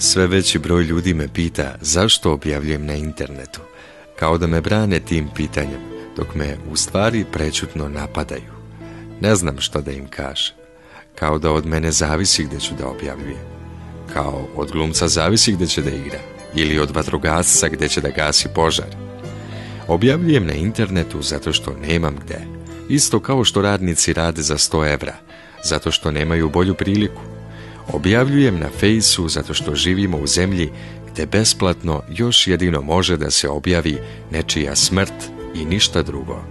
Sve veći broj ljudi me pita zašto objavljujem na internetu, kao da me brane tim pitanjem, dok me u stvari prečutno napadaju. Ne znam što da im kažem, kao da od mene zavisi gdje ću da objavljujem, kao od glumca zavisi gdje će da igra, ili od vatrogasca gdje će da gasi požar. Objavljujem na internetu zato što nemam gde, isto kao što radnici rade za 100 evra, zato što nemaju bolju priliku. Objavljujem na Fejsu zato što živimo u zemlji gdje besplatno još jedino može da se objavi nečija smrt i ništa drugo.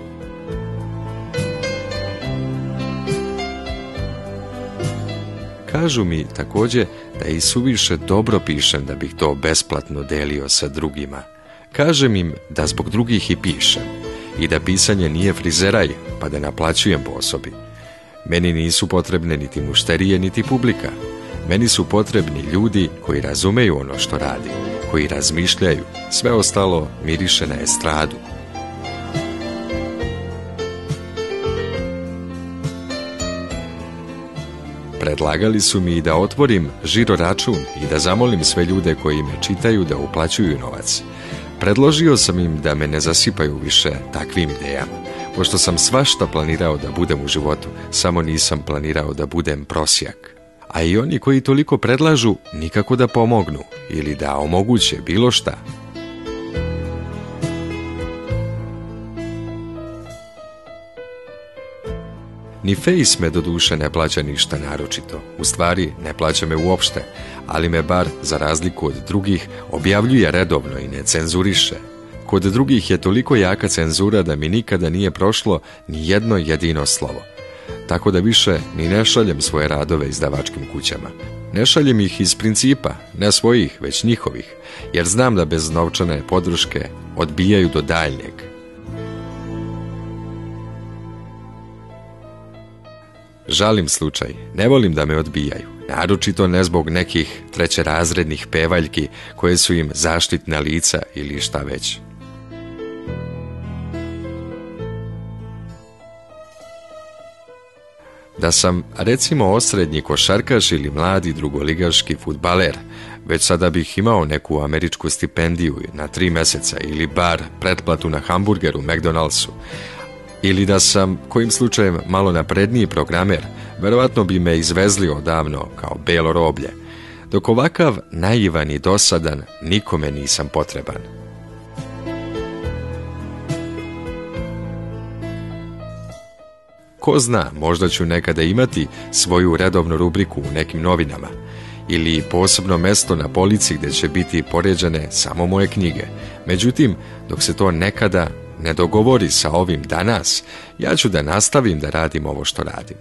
Kažu mi također da i suviše dobro pišem da bih to besplatno delio sa drugima. Kažem im da zbog drugih i pišem i da pisanje nije frizeraj pa da naplaćujem po osobi. Meni nisu potrebne niti mušterije niti publika. Meni su potrebni ljudi koji razumeju ono što radi, koji razmišljaju. Sve ostalo miriše na estradu. Predlagali su mi da otvorim žiro račun i da zamolim sve ljude koji me čitaju da uplaćuju novac. Predložio sam im da me ne zasipaju više takvim idejama, pošto sam svašta planirao da budem u životu, samo nisam planirao da budem prosjak. A i oni koji toliko predlažu nikako da pomognu ili da omoguće bilo šta. Ni Face me doduše ne plaća ništa naročito, u stvari ne plaća me uopšte, ali me bar, za razliku od drugih, objavljuje redovno i ne cenzuriše. Kod drugih je toliko jaka cenzura da mi nikada nije prošlo ni jedno jedino slovo. Tako da više ni ne šaljem svoje radove izdavačkim kućama. Ne šaljem ih iz principa, ne svojih, već njihovih, jer znam da bez novčane podrške odbijaju do daljnjeg. Žalim slučaj, ne volim da me odbijaju, naročito ne zbog nekih trećerazrednih pevaljki koje su im zaštitna lica ili šta već. Da sam, recimo, osrednji košarkaš ili mladi drugoligaški fudbaler, već sada bih imao neku američku stipendiju na 3 mjeseca ili bar pretplatu na hamburger u McDonald'su. Ili da sam, kojim slučajem, malo napredniji programer, verovatno bi me izvezli odavno kao belo roblje. Dok ovakav naivan i dosadan, nikome nisam potreban. Ko zna, možda ću nekada imati svoju redovnu rubriku u nekim novinama ili posebno mesto na polici gdje će biti poređane samo moje knjige. Međutim, dok se to nekada ne dogovori sa ovim danas, ja ću da nastavim da radim ovo što radim.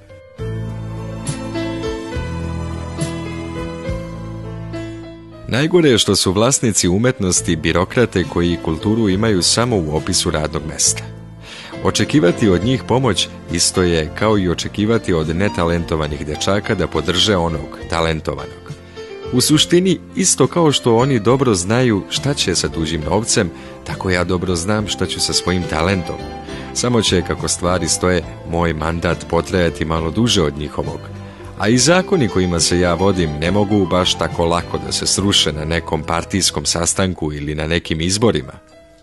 Najgore je što su vlasnici umetnosti birokrate koji kulturu imaju samo u opisu radnog mesta. Očekivati od njih pomoć isto je kao i očekivati od netalentovanih dečaka da podrže onog talentovanog. U suštini, isto kao što oni dobro znaju šta će sa tuđim novcem, tako ja dobro znam šta ću sa svojim talentom. Samo će, kako stvari stoje, moj mandat potrajati malo duže od njihovog. A i zakoni kojima se ja vodim ne mogu baš tako lako da se sruše na nekom partijskom sastanku ili na nekim izborima.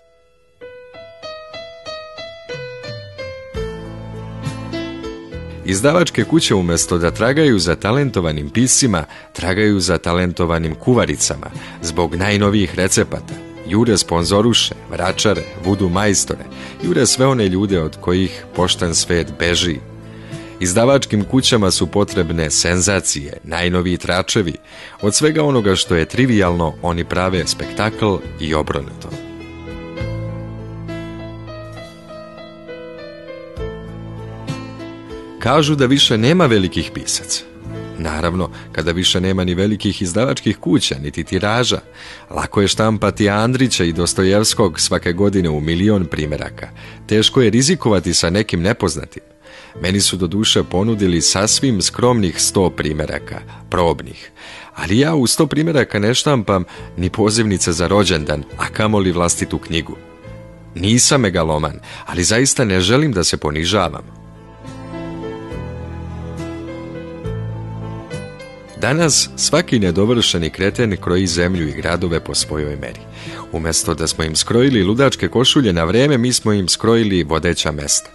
Izdavačke kuće umjesto da tragaju za talentovanim piscima, tragaju za talentovanim kuvaricama, zbog najnovijih recepata. Jure sponzoruše, vračare, vudu majstore, jure sve one ljude od kojih pošten svet beži. Izdavačkim kućama su potrebne senzacije, najnoviji tračevi. Od svega onoga što je trivijalno, oni prave spektakl i obrnuto. Kažu da više nema velikih pisaca. Naravno, kada više nema ni velikih izdavačkih kuća, niti tiraža, lako je štampati Andrića i Dostojevskog svake godine u 1.000.000 primjeraka. Teško je rizikovati sa nekim nepoznatim. Meni su do duše ponudili sasvim skromnih 100 primjeraka, probnih. Ali ja u 100 primjeraka ne štampam ni pozivnice za rođendan, a kamoli vlastitu knjigu. Nisam megaloman, ali zaista ne želim da se ponižavam. Danas svaki nedovršeni kreten kroji zemlju i gradove po svojoj meri. Umjesto da smo im skrojili ludačke košulje na vrijeme, mi smo im skrojili vodeća mesta.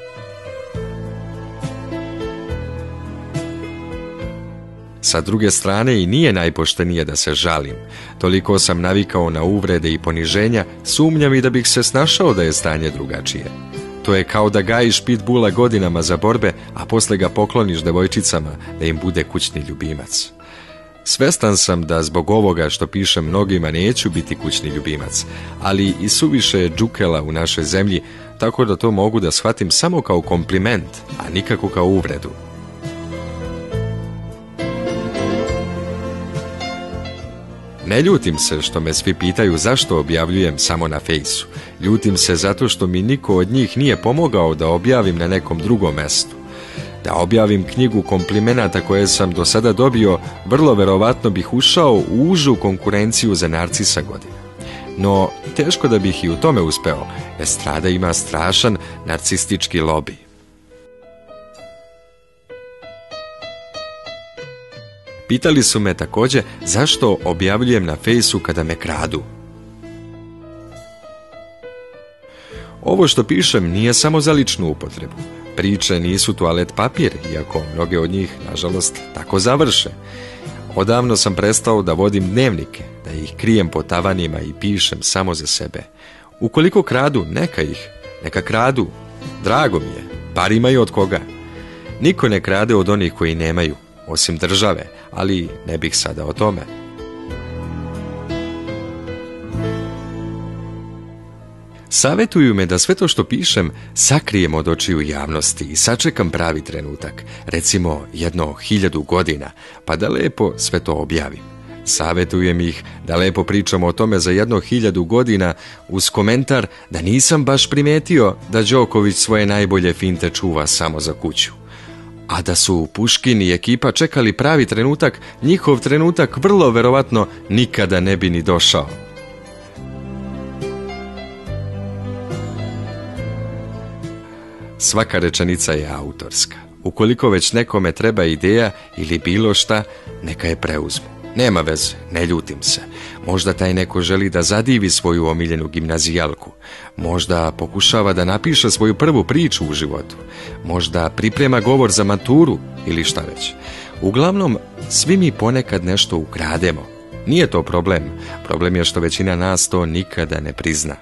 Sa druge strane i nije najpoštenije da se žalim. Toliko sam navikao na uvrede i poniženja, sumnjam i da bih se snašao da je stanje drugačije. To je kao da gajiš pitbula godinama za borbe, a posle ga pokloniš devojčicama da im bude kućni ljubimac. Svestan sam da zbog ovoga što pišem mnogima neću biti kućni ljubimac, ali i suviše je džukela u našoj zemlji, tako da to mogu da shvatim samo kao kompliment, a nikako kao uvredu. Ne ljutim se što me svi pitaju zašto objavljujem samo na fejsu. Ljutim se zato što mi niko od njih nije pomogao da objavim na nekom drugom mestu. Da objavim knjigu komplimenata koje sam do sada dobio, vrlo verovatno bih ušao u užu konkurenciju za Narcisa godine. No, teško da bih i u tome uspeo. Estrada ima strašan narcistički lobi. Pitali su me također zašto objavljujem na fejsu kada me kradu. Ovo što pišem nije samo za ličnu upotrebu. Priče nisu toalet papir, iako mnoge od njih, nažalost, tako završe. Odavno sam prestao da vodim dnevnike, da ih krijem po tavanima i pišem samo za sebe. Ukoliko kradu, neka kradu. Drago mi je, bar imaju od koga. Niko ne krade od onih koji nemaju, osim države, ali ne bih sada o tome. Savjetuju me da sve to što pišem sakrijem od očiju javnosti i sačekam pravi trenutak, recimo 1000 godina, pa da lepo sve to objavim. Savjetujem ih da lepo pričamo o tome za 1000 godina uz komentar da nisam baš primetio da Đoković svoje najbolje finte čuva samo za kuću. A da su Puškin i ekipa čekali pravi trenutak, njihov trenutak vrlo verovatno nikada ne bi ni došao. Svaka rečenica je autorska. Ukoliko već nekome treba ideja ili bilo šta, neka je preuzmu. Nema veze, ne ljutim se. Možda taj neko želi da zadivi svoju omiljenu gimnazijalku. Možda pokušava da napiše svoju prvu priču u životu. Možda priprema govor za maturu ili šta već. Uglavnom, svi mi ponekad nešto ukrademo. Nije to problem. Problem je što većina nas to nikada ne prizna.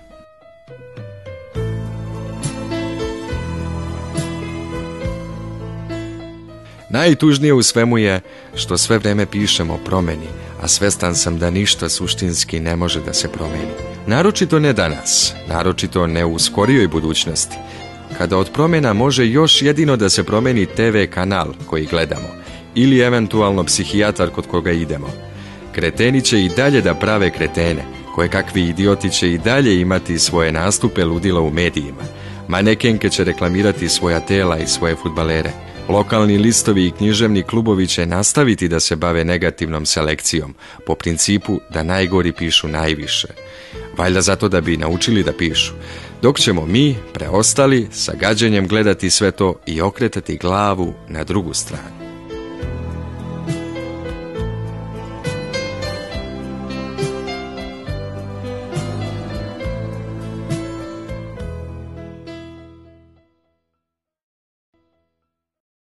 Najtužnije u svemu je što sve vreme pišem o promeni, a svestan sam da ništa suštinski ne može da se promeni. Naročito ne danas, naročito ne u skorijoj budućnosti, kada od promjena može još jedino da se promeni TV kanal koji gledamo, ili eventualno psihijatar kod koga idemo. Kreteni će i dalje da prave kretene, kojekakvi idioti će i dalje imati svoje nastupe ludila u medijima. Manekenke će reklamirati svoja tela i svoje fudbalere. Lokalni listovi i književni klubovi će nastaviti da se bave negativnom selekcijom, po principu da najgori pišu najviše. Valjda zato da bi naučili da pišu, dok ćemo mi, preostali, sa gađenjem gledati sve to i okretati glavu na drugu stranu.